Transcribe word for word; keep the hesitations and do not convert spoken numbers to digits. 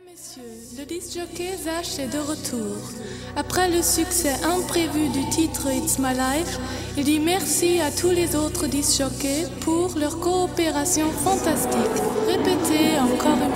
Messieurs, le disc-jockey Zach est de retour. Après le succès imprévu du titre It's My Life, il dit merci à tous les autres disc-jockeys pour leur coopération fantastique. Répétez encore une